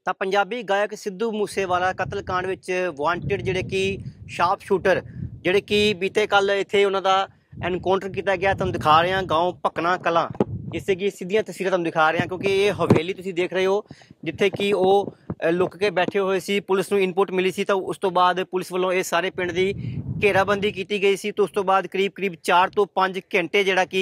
ਤਾਂ ਪੰਜਾਬੀ ਗਾਇਕ ਸਿੱਧੂ ਮੂਸੇਵਾਲਾ ਕਤਲकांड ਵਿੱਚ ਵਾਂਟਡ ਜਿਹੜੇ ਕਿ ਸ਼ਾਰਪ ਸ਼ੂਟਰ ਜਿਹੜੇ ਕਿ ਬੀਤੇ ਕੱਲ ਇੱਥੇ ਉਹਨਾਂ ਦਾ ਐਨਕਾਊਂਟਰ ਕੀਤਾ ਗਿਆ। ਤੁਹਾਨੂੰ ਦਿਖਾ ਰਹੇ ਹਾਂ ਗਾँव ਭਕਨਾ ਕਲਾਂ, ਜਿੱਥੇ ਕਿ ਸਿੱਧੀਆਂ ਤਸਵੀਰਾਂ ਤੁਹਾਨੂੰ ਦਿਖਾ ਰਹੇ ਹਾਂ ਕਿਉਂਕਿ ਇਹ ਹਵੇਲੀ ਤੁਸੀਂ ਦੇਖ ਰਹੇ ਹੋ ਜਿੱਥੇ ਕਿ ਉਹ ਲੁੱਕ ਕੇ ਬੈਠੇ ਹੋਏ ਸੀ। ਪੁਲਿਸ ਨੂੰ ਇਨਪੁਟ ਮਿਲੀ ਸੀ ਤਾਂ ਉਸ ਤੋਂ ਬਾਅਦ ਪੁਲਿਸ ਵੱਲੋਂ ਇਹ ਸਾਰੇ ਪਿੰਡ ਦੀ ਘੇਰਾਬੰਦੀ ਕੀਤੀ ਗਈ ਸੀ। ਤੇ ਉਸ ਤੋਂ ਬਾਅਦ ਕਰੀਬ 4 ਤੋਂ 5 ਘੰਟੇ ਜਿਹੜਾ ਕਿ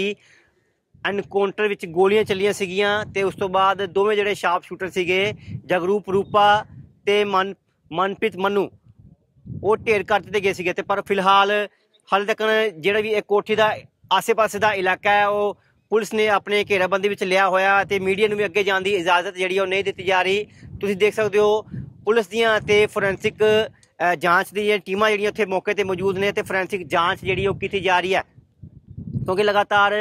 ਐਨਕਾਊਂਟਰ ਵਿੱਚ ਗੋਲੀਆਂ ਚੱਲੀਆਂ ਸੀਗੀਆਂ। ਤੇ ਉਸ ਤੋਂ ਬਾਅਦ ਦੋਵੇਂ ਜਿਹੜੇ ਸ਼ਾਰਪ ਸ਼ੂਟਰ ਸੀਗੇ ਜਗਰੂਪ ਰੂਪਾ ਤੇ ਮਨਪ੍ਰੀਤ ਮੰਨੂ ਉਹ ਢੇਰ ਕਰ ਦਿੱਤੇ ਗਏ ਸੀਗੇ। ਤੇ ਪਰ ਫਿਲਹਾਲ ਹਾਲੇ ਤੱਕ ਜਿਹੜਾ ਵੀ ਇਹ ਕੋਠੀ ਦਾ ਆਸੇ ਪਾਸੇ ਦਾ ਇਲਾਕਾ ਹੈ ਉਹ ਪੁਲਿਸ ਨੇ ਆਪਣੇ ਘੇਰਾਬੰਦੀ ਵਿੱਚ ਲਿਆ ਹੋਇਆ ਤੇ ਮੀਡੀਆ ਨੂੰ ਵੀ ਅੱਗੇ ਜਾਣ ਦੀ ਇਜਾਜ਼ਤ ਜਿਹੜੀ ਉਹ ਨਹੀਂ ਦਿੱਤੀ ਜਾ ਰਹੀ। ਤੁਸੀਂ ਦੇਖ ਸਕਦੇ ਹੋ ਪੁਲਿਸ ਦੀਆਂ ਤੇ ਫੋਰੈਂਸਿਕ ਜਾਂਚ ਦੀਆਂ ਟੀਮਾਂ ਜਿਹੜੀਆਂ ਉੱਥੇ ਮੌਕੇ ਤੇ ਮੌਜੂਦ ਨੇ ਤੇ ਫੋਰੈਂਸਿਕ ਜਾਂਚ ਜਿਹੜੀ ਉਹ ਕੀਤੀ ਜਾ ਰਹੀ ਹੈ ਕਿਉਂਕਿ ਲਗਾਤਾਰ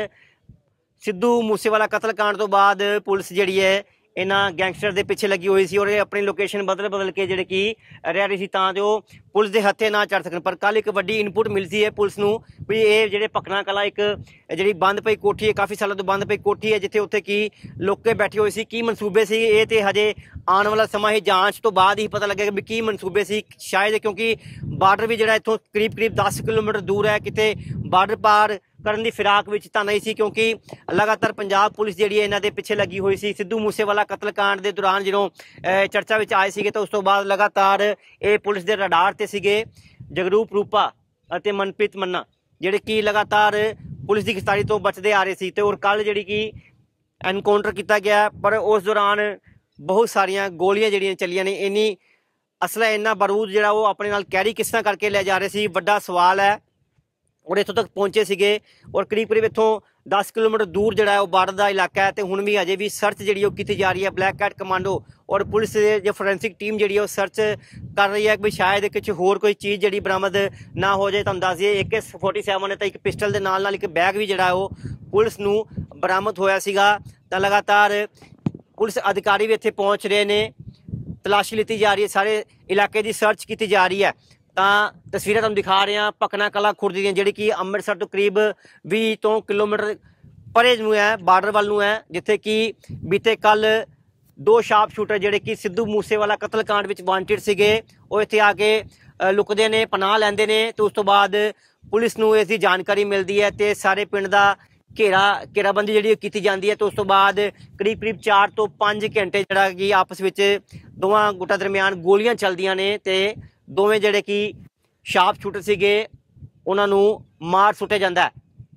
ਸਿੱਧੂ ਮੂਸੇਵਾਲਾ ਕਤਲकांड ਤੋਂ ਬਾਅਦ ਪੁਲਿਸ ਜਿਹੜੀ ਹੈ ਇਹਨਾਂ ਗੈਂਗਸਟਰ ਦੇ ਪਿੱਛੇ ਲੱਗੀ ਹੋਈ ਸੀ ਔਰ ਇਹ ਆਪਣੀ ਲੋਕੇਸ਼ਨ ਬਦਲ ਕੇ ਜਿਹੜੇ ਕਿ ਰਹਿ ਰਹੀ ਸੀ ਤਾਂ ਜੋ ਪੁਲਿਸ ਦੇ ਹੱਥੇ ਨਾ ਚੜ ਸਕਣ। ਪਰ ਕੱਲ ਇੱਕ ਵੱਡੀ ਇਨਪੁਟ ਮਿਲਦੀ ਹੈ ਪੁਲਿਸ ਨੂੰ ਵੀ ਇਹ ਜਿਹੜੇ ਭਕਨਾ ਕਲਾਂ ਇੱਕ ਜਿਹੜੀ ਬੰਦ ਪਈ ਕੋਠੀ ਹੈ, ਕਾਫੀ ਸਾਲਾਂ ਤੋਂ ਬੰਦ ਪਈ ਕੋਠੀ ਹੈ ਜਿੱਥੇ ਉੱਥੇ ਕੀ ਲੋਕ ਬੈਠੇ ਹੋਏ ਸੀ, ਕੀ ਮਨਸੂਬੇ ਸੀ ਇਹ ਤੇ ਹਜੇ ਆਉਣ ਵਾਲਾ ਸਮਾਂ ਹੀ ਜਾਂਚ ਤੋਂ ਬਾਅਦ ਹੀ ਪਤਾ ਲੱਗੇਗਾ ਵੀ ਕੀ ਮਨਸੂਬੇ ਸੀ। ਸ਼ਾਇਦ ਕਿਉਂਕਿ ਬਾਰਡਰ ਵੀ ਜਿਹੜਾ ਇੱਥੋਂ ਕਰੀਬ 10 ਕਿਲੋਮੀਟਰ ਦੂਰ ਹੈ, ਕਿਤੇ ਬਾਰਡਰ ਪਾਰ ਕਰਨ ਦੀ ਫਿਰਾਕ ਵਿੱਚ ਤਾਂ ਨਹੀਂ ਸੀ ਕਿਉਂਕਿ ਲਗਾਤਾਰ ਪੰਜਾਬ ਪੁਲਿਸ ਜਿਹੜੀ ਇਹਨਾਂ ਦੇ ਪਿੱਛੇ ਲੱਗੀ ਹੋਈ ਸੀ। ਸਿੱਧੂ ਮੂਸੇਵਾਲਾ ਕਤਲकांड ਦੇ ਦੌਰਾਨ ਜਦੋਂ ਚਰਚਾ ਵਿੱਚ ਆਏ ਸੀਗੇ ਤਾਂ ਉਸ ਤੋਂ ਬਾਅਦ ਲਗਾਤਾਰ ਇਹ ਪੁਲਿਸ ਦੇ ਰਡਾਰ ਤੇ ਸੀਗੇ ਜਗਰੂਪ ਰੂਪਾ ਅਤੇ ਮਨਪ੍ਰੀਤ ਮੰਨਾ ਜਿਹੜੇ ਕਿ ਲਗਾਤਾਰ ਪੁਲਿਸ ਦੀ ਗ੍ਰਿਫਤਾਰੀ ਤੋਂ ਬਚਦੇ ਆ ਰਹੇ ਸੀ। ਤੇ ਔਰ ਕੱਲ ਜਿਹੜੀ ਕਿ ਐਨਕਾਊਂਟਰ ਕੀਤਾ ਗਿਆ ਪਰ ਉਸ ਦੌਰਾਨ ਬਹੁਤ ਸਾਰੀਆਂ ਗੋਲੀਆਂ ਜਿਹੜੀਆਂ ਚੱਲੀਆਂ ਨੇ। ਇੰਨੀ ਅਸਲਾ ਇੰਨਾ ਬਾਰੂਦ ਜਿਹੜਾ ਉਹ ਆਪਣੇ ਨਾਲ ਕੈਰੀ ਕਿਸ ਤਰ੍ਹਾਂ ਕਰਕੇ ਲੈ ਜਾ ਰਹੇ ਸੀ, ਵੱਡਾ ਸਵਾਲ ਹੈ। ਔਰ ਇੱਥੋਂ ਤੱਕ ਪਹੁੰਚੇ ਸੀਗੇ ਔਰ ਕਰੀਬ ਇੱਥੋਂ 10 ਕਿਲੋਮੀਟਰ ਦੂਰ ਜਿਹੜਾ ਉਹ ਬਾਰਡਰ ਦਾ ਇਲਾਕਾ ਹੈ ਤੇ ਹੁਣ ਵੀ ਅਜੇ ਵੀ ਸਰਚ ਜਿਹੜੀ ਉਹ ਕੀਤੀ ਜਾ ਰਹੀ ਹੈ। ਬਲੈਕ ਕੈਟ ਕਮਾਂਡੋ ਔਰ ਪੁਲਿਸ ਦੇ ਜੋ ਫੋਰੈਂਸਿਕ ਟੀਮ ਜਿਹੜੀ ਉਹ ਸਰਚ ਕਰ ਰਹੀ ਹੈ ਕਿ ਸ਼ਾਇਦ ਕੁਝ ਹੋਰ ਕੋਈ ਚੀਜ਼ ਜਿਹੜੀ ਬਰਾਮਦ ਨਾ ਹੋ ਜਾਏ। ਤੁਹਾਨੂੰ ਦੱਸ ਦਈਏ AK-47 ਨੇ ਤਾਂ ਇੱਕ ਪਿਸਟਲ ਦੇ ਨਾਲ ਇੱਕ ਬੈਗ ਵੀ ਜਿਹੜਾ ਉਹ ਪੁਲਿਸ ਨੂੰ ਬਰਾਮਦ ਹੋਇਆ ਸੀਗਾ। ਤਾਂ ਲਗਾਤਾਰ ਪੁਲਿਸ ਅਧਿਕਾਰੀ ਵੀ ਇੱਥੇ ਪਹੁੰਚ ਰਹੇ ਨੇ, ਤਲਾਸ਼ੀ ਲਿੱਤੀ ਜਾ ਰਹੀ ਹੈ, ਸਾਰੇ ਇਲਾਕੇ ਦੀ ਸਰਚ ਕੀਤੀ ਜਾ ਰਹੀ ਹੈ। ਤਾਂ ਤਸਵੀਰਾਂ ਤੁਹਾਨੂੰ ਦਿਖਾ ਰਹੇ ਹਾਂ ਭਕਨਾ ਕਲਾਂ ਖੁਰਦ ਦੀਆਂ ਜਿਹੜੀ ਕਿ ਅੰਮ੍ਰਿਤਸਰ ਤੋਂ ਕਰੀਬ 20 ਤੋਂ ਕਿਲੋਮੀਟਰ ਪਰੇ ਨੂੰ ਹੈ, ਬਾਰਡਰ ਵੱਲ ਨੂੰ ਹੈ, ਜਿੱਥੇ ਕਿ ਬੀਤੇ ਕੱਲ 2 ਸ਼ਾਰਪ ਸ਼ੂਟਰ ਜਿਹੜੇ ਕਿ ਸਿੱਧੂ ਮੂਸੇਵਾਲਾ ਕਤਲकांड ਵਿੱਚ ਵਾਂਟਡ ਸੀਗੇ ਉਹ ਇੱਥੇ ਆ ਕੇ ਲੁਕਦੇ ਨੇ, ਪਨਾਹ ਲੈਂਦੇ ਨੇ। ਤੇ ਉਸ ਤੋਂ ਬਾਅਦ ਪੁਲਿਸ ਨੂੰ ਇਸ ਦੀ ਜਾਣਕਾਰੀ ਮਿਲਦੀ ਹੈ ਤੇ ਸਾਰੇ ਪਿੰਡ ਦਾ ਘੇਰਾਬੰਦੀ ਜਿਹੜੀ ਕੀਤੀ ਜਾਂਦੀ ਹੈ। ਤੇ ਉਸ ਤੋਂ ਬਾਅਦ ਕਰੀਬ 4 ਤੋਂ 5 ਘੰਟੇ ਜਿਹੜਾ ਕਿ ਆਪਸ ਵਿੱਚ ਦੋਵਾਂ ਗੁੱਟਾਂ ਦਰਮਿਆਨ ਗੋਲੀਆਂ ਚੱਲਦੀਆਂ ਨੇ ਤੇ ਦੋਵੇਂ ਜਿਹੜੇ ਕਿ ਸ਼ਾਰਪ ਸ਼ੂਟਰ ਸੀਗੇ ਉਹਨਾਂ ਨੂੰ ਮਾਰ ਸੁੱਟਿਆ ਜਾਂਦਾ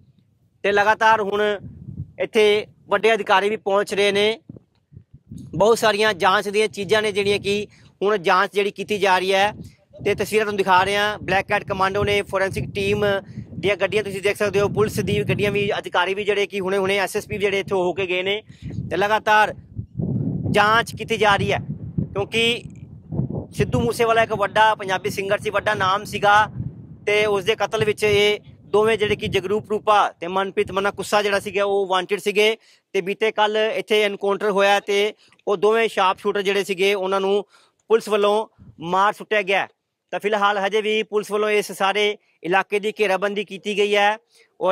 ਤੇ ਲਗਾਤਾਰ ਹੁਣ ਇੱਥੇ ਵੱਡੇ ਅਧਿਕਾਰੀ ਵੀ ਪਹੁੰਚ ਰਹੇ ਨੇ। ਬਹੁਤ ਸਾਰੀਆਂ ਜਾਂਚ ਦੀਆਂ ਚੀਜ਼ਾਂ ਨੇ ਜਿਹੜੀਆਂ ਕਿ ਹੁਣ ਜਾਂਚ ਜਿਹੜੀ ਕੀਤੀ ਜਾ ਰਹੀ ਹੈ। ਤੇ ਤਸਵੀਰਾਂ ਤੁਹਾਨੂੰ ਦਿਖਾ ਰਹੇ ਹਾਂ ਬਲੈਕ ਕੈਟ ਕਮਾਂਡੋ ਨੇ, ਫੋਰੈਂਸਿਕ ਟੀਮ ਦੀਆਂ ਗੱਡੀਆਂ ਤੁਸੀਂ ਦੇਖ ਸਕਦੇ ਹੋ, ਪੁਲਿਸ ਦੀ ਗੱਡੀਆਂ ਵੀ, ਅਧਿਕਾਰੀ ਵੀ ਜਿਹੜੇ ਕਿ ਹੁਣੇ SSP ਜਿਹੜੇ ਇੱਥੋਂ ਹੋ ਕੇ ਗਏ ਨੇ ਤੇ ਲਗਾਤਾਰ ਜਾਂਚ ਕੀਤੀ ਜਾ ਰਹੀ ਹੈ ਕਿਉਂਕਿ ਸਿੱਧੂ ਮੂਸੇਵਾਲਾ ਇੱਕ ਵੱਡਾ ਪੰਜਾਬੀ ਸਿੰਗਰ ਸੀ, ਵੱਡਾ ਨਾਮ ਸੀਗਾ ਤੇ ਉਸਦੇ ਕਤਲ ਵਿੱਚ ਇਹ ਦੋਵੇਂ ਜਿਹੜੇ ਕਿ ਜਗਰੂਪ ਰੂਪਾ ਤੇ ਮਨਪ੍ਰੀਤ ਮੰਨਾ ਕੁੱਸਾ ਜਿਹੜਾ ਸੀਗਾ ਉਹ ਵਾਂਟਡ ਸੀਗੇ। ਤੇ ਬੀਤੇ ਕੱਲ ਇੱਥੇ ਐਨਕਾਊਂਟਰ ਹੋਇਆ ਤੇ ਉਹ ਦੋਵੇਂ ਸ਼ਾਰਪ ਸ਼ੂਟਰ ਜਿਹੜੇ ਸੀਗੇ ਉਹਨਾਂ ਨੂੰ ਪੁਲਿਸ ਵੱਲੋਂ ਮਾਰ ਸੁੱਟਿਆ ਗਿਆ। ਤਾਂ ਫਿਲਹਾਲ ਹਜੇ ਵੀ ਪੁਲਿਸ ਵੱਲੋਂ ਇਸ ਸਾਰੇ ਇਲਾਕੇ ਦੀ ਘੇਰਾਬੰਦੀ ਕੀਤੀ ਗਈ ਹੈ ਔਰ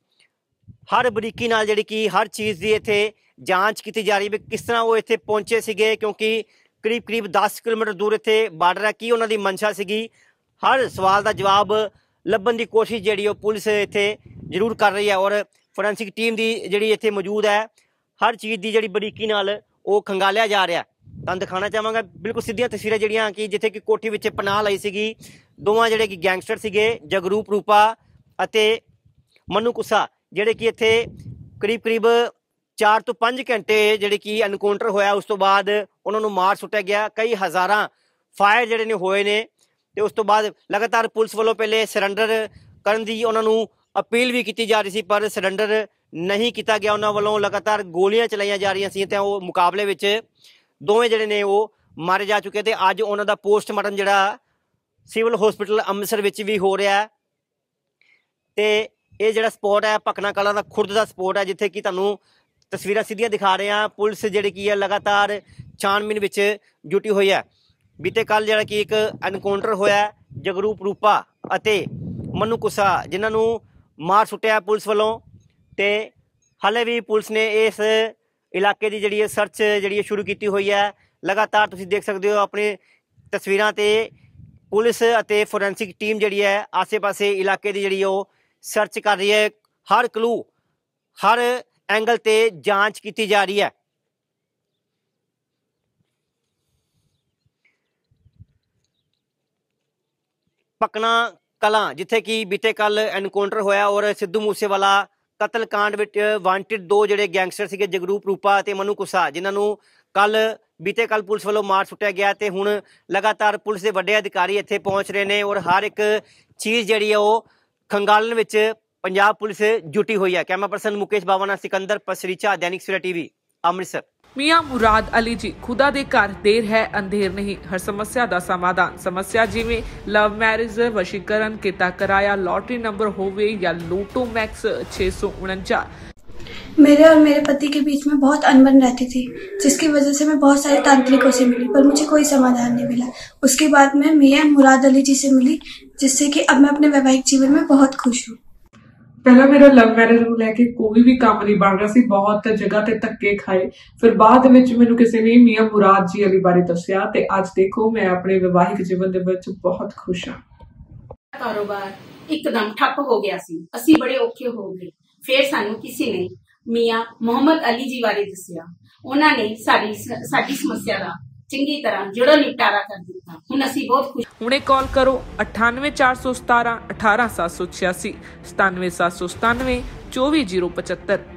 ਹਰ ਬਰੀਕੀ ਨਾਲ ਜਿਹੜੀ ਕਿ ਹਰ ਚੀਜ਼ ਦੀ ਇੱਥੇ ਜਾਂਚ ਕੀਤੀ ਜਾ ਰਹੀ ਹੈ ਵੀ ਕਿਸ ਤਰ੍ਹਾਂ ਉਹ ਇੱਥੇ ਪਹੁੰਚੇ ਸੀਗੇ ਕਿਉਂਕਿ ਕਰੀਬ 10 ਕਿਲੋਮੀਟਰ ਦੂਰ ਇੱਥੇ ਬਾਰਡਰ ਹੈ। ਕੀ ਉਹਨਾਂ ਦੀ ਮਨਸ਼ਾ ਸੀਗੀ, ਹਰ ਸਵਾਲ ਦਾ ਜਵਾਬ ਲੱਭਣ ਦੀ ਕੋਸ਼ਿਸ਼ ਜਿਹੜੀ ਉਹ ਪੁਲਿਸ ਇੱਥੇ ਜ਼ਰੂਰ ਕਰ ਰਹੀ ਹੈ ਔਰ ਫੋਰੈਂਸਿਕ ਟੀਮ ਦੀ ਜਿਹੜੀ ਇੱਥੇ ਮੌਜੂਦ ਹੈ ਹਰ ਚੀਜ਼ ਦੀ ਜਿਹੜੀ ਬਰੀਕੀ ਨਾਲ ਉਹ ਖੰਗਾਲਿਆ ਜਾ ਰਿਹਾ। ਤੁਹਾਨੂੰ ਦਿਖਾਉਣਾ ਚਾਹਾਂਗਾ ਬਿਲਕੁਲ ਸਿੱਧੀਆਂ ਤਸਵੀਰਾਂ ਜਿਹੜੀਆਂ ਕਿ ਜਿੱਥੇ ਕਿ ਕੋਠੀ ਵਿੱਚ ਪਨਾਹ ਲਈ ਸੀਗੀ ਦੋਵਾਂ ਜਿਹੜੇ ਕਿ ਗੈਂਗਸਟਰ ਸੀਗੇ ਜਗਰੂਪ ਰੂਪਾ ਅਤੇ ਮੰਨੂ ਕੁੱਸਾ ਜਿਹੜੇ ਕਿ ਇੱਥੇ ਕਰੀਬ 4 ਤੋਂ 5 ਘੰਟੇ ਜਿਹੜੇ ਕਿ ਐਨਕਾਊਂਟਰ ਹੋਇਆ ਉਸ ਤੋਂ ਬਾਅਦ ਉਹਨਾਂ ਨੂੰ ਮਾਰ ਸੁੱਟਿਆ ਗਿਆ। ਕਈ ਹਜ਼ਾਰਾਂ ਫਾਇਰ ਜਿਹੜੇ ਨੇ ਹੋਏ ਨੇ ਤੇ ਉਸ ਤੋਂ ਬਾਅਦ ਲਗਾਤਾਰ ਪੁਲਿਸ ਵੱਲੋਂ ਪਹਿਲੇ ਸਰੈਂਡਰ ਕਰਨ ਦੀ ਉਹਨਾਂ ਨੂੰ ਅਪੀਲ ਵੀ ਕੀਤੀ ਜਾ ਰਹੀ ਸੀ ਪਰ ਸਰੈਂਡਰ ਨਹੀਂ ਕੀਤਾ ਗਿਆ। ਉਹਨਾਂ ਵੱਲੋਂ ਲਗਾਤਾਰ ਗੋਲੀਆਂ ਚਲਾਈਆਂ ਜਾ ਰਹੀਆਂ ਸੀ ਤੇ ਉਹ ਮੁਕਾਬਲੇ ਵਿੱਚ ਦੋਵੇਂ ਜਿਹੜੇ ਨੇ ਉਹ ਮਾਰੇ ਜਾ ਚੁੱਕੇ ਤੇ ਅੱਜ ਉਹਨਾਂ ਦਾ ਪੋਸਟਮਾਰਟਮ ਜਿਹੜਾ ਸਿਵਲ ਹਸਪੀਟਲ ਅੰਮ੍ਰਿਤਸਰ ਵਿੱਚ ਵੀ ਹੋ ਰਿਹਾ ਤੇ ਇਹ ਜਿਹੜਾ ਸਪੋਟ ਹੈ ਭਕਨਾ ਕਲਾਂ ਦਾ ਖੁਰਦ ਦਾ ਸਪੋਟ ਹੈ ਜਿੱਥੇ ਕਿ ਤੁਹਾਨੂੰ ਤਸਵੀਰਾਂ ਸਿੱਧੀਆਂ ਦਿਖਾ ਰਹੇ ਹਾਂ। ਪੁਲਿਸ ਜਿਹੜੀ ਕੀ ਹੈ ਲਗਾਤਾਰ ਛਾਣਬੀਨ ਵਿੱਚ ਜੁਟੀ ਹੋਈ ਹੈ। ਬੀਤੇ ਕੱਲ ਜਿਹੜਾ ਕਿ ਇੱਕ ਐਨਕਾਊਂਟਰ ਹੋਇਆ ਜਗਰੂਪ ਰੂਪਾ ਅਤੇ ਮੰਨੂ ਕੁੱਸਾ ਜਿਨ੍ਹਾਂ ਨੂੰ ਮਾਰ ਸੁੱਟਿਆ ਪੁਲਿਸ ਵੱਲੋਂ ਤੇ ਹਾਲੇ ਵੀ ਪੁਲਿਸ ਨੇ ਇਸ ਇਲਾਕੇ ਦੀ ਜਿਹੜੀ ਸਰਚ ਜਿਹੜੀ ਸ਼ੁਰੂ ਕੀਤੀ ਹੋਈ ਹੈ। लगातार तुसीं देख सकते हो अपने तस्वीरां ते पुलिस ਅਤੇ ਫੋਰੈਂਸਿਕ टीम ਜਿਹੜੀ है आसे पासे इलाके ਦੀ ਜਿਹੜੀ ਉਹ सर्च कर रही है। हर क्लू हर एंगल ते जांच की जा रही है। पकना कलां जिथे कि बीते कल एनकाउंटर होया और सिद्धू मूसेवाला कतलकांड विच वांटिड दो जिहड़े गैंगस्टर सीगे जगरूप रूपा ते मनु कुसा जिन्हां कल बीते कल पुलिस वालों मार सुट्टिया गया ते हुण लगातार पुलिस के वड्डे अधिकारी इत्थे पहुंच रहे हैं और हर एक चीज़ जिहड़ी है वो खंगालन विच पंजाब पुलिस जुटी हुई है। Camera person Mukesh Bawana Sikander Pasricha Dainik Savera TV Amritsar. Mian Murad Ali ji खुदा दे घर देर है अंधेर नहीं, हर समस्या का समाधान। समस्या जिवें लव मैरिज, वशीकरण, किता कराया, लॉटरी नंबर होवे या लोटो मैक्स 649। मेरे और मेरे पति के बीच में बहुत अनबन रहती थी, जिसकी वजह से मैं बहुत सारे तांत्रिकों से मिली पर मुझे कोई समाधान नहीं मिला। उसके बाद मैं मियां मुराद अली जी से मिली, जिससे कि अब मैं अपने वैवाहिक जीवन में बहुत खुश हूँ। पहला मेरा लव मैरिज ਨੂੰ ਲੈ ਕੇ ਕੋਈ ਵੀ ਕੰਮ ਨਹੀਂ ਬਣ ਰਿਹਾ ਸੀ, ਬਹੁਤ ਜਗ੍ਹਾ ਤੇ ਧੱਕੇ ਖਾਏ। ਫਿਰ ਬਾਅਦ ਵਿੱਚ ਮੈਨੂੰ ਕਿਸੇ ਨੇ ਮੀਆਂ ਮੁਰਾਦ ਜੀ ਅਲੀ ਬਾਰੇ ਦੱਸਿਆ ਤੇ ਅੱਜ ਦੇਖੋ ਮੈਂ ਆਪਣੇ ਵਿਵਾਹਿਕ ਜੀਵਨ ਦੇ ਵਿੱਚ ਬਹੁਤ ਖੁਸ਼ ਹਾਂ। ਕਾਰੋਬਾਰ ਇੱਕਦਮ ਠੱਪ ਹੋ ਗਿਆ ਸੀ, ਅਸੀਂ ਬੜੇ ਔਖੇ ਹੋ ਗਏ। ਫਿਰ ਸਾਨੂੰ ਕਿਸੇ ਨੇ ਮੀਆਂ ਮੁਹੰਮਦ ਅਲੀ ਜੀ ਬਾਰੇ ਦੱਸਿਆ। ਉਹਨਾਂ ਨੇ ਸਾਡੀ ਸਮੱਸਿਆ ਦਾ ਚੰਗੀ ਤਰ੍ਹਾਂ ਜੜੋਂ ਨਿਪਟਾਰਾ ਕਰ ਦਿੱਤਾ। ਹੁਣ ਅਸੀਂ ਬਹੁਤ ਖੁਸ਼। ਹੁਣੇ ਕਾਲ ਕਰੋ 98 417 18786 97797 24075।